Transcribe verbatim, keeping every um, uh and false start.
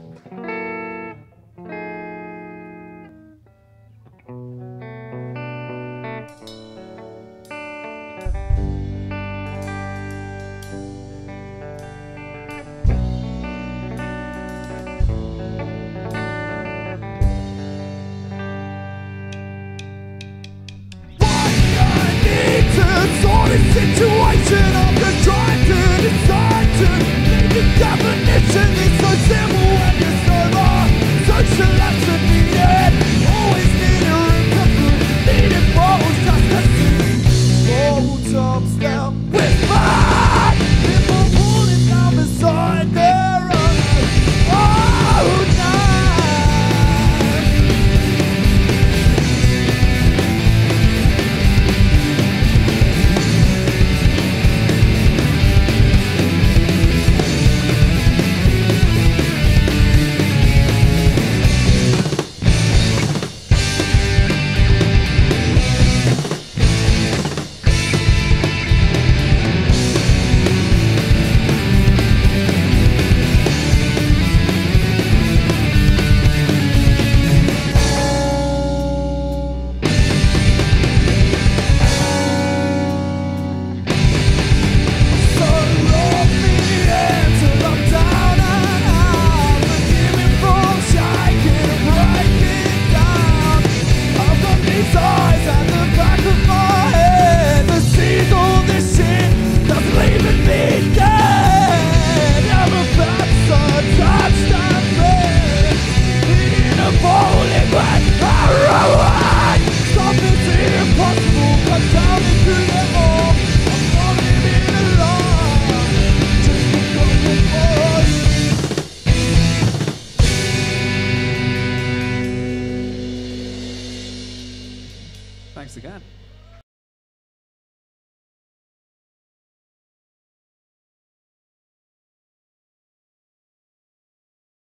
Situation of the trying to decide to make a definition is so simple when you're sober. Social lesson needed, always need a room to prove. Needed bottles just to see. Old top step with mine. People falling down beside their own. Oh, night. Thanks again.